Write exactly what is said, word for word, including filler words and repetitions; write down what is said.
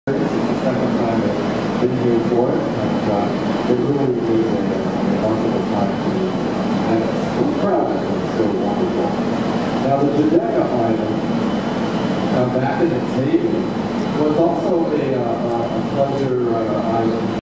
This is the second time I've been here for it, and uh, it really is a, a remarkable time to be. And I'm proud of it. It's so wonderful. Now the Judea item, uh, back in the table, was also a, uh, a pleasure uh, item.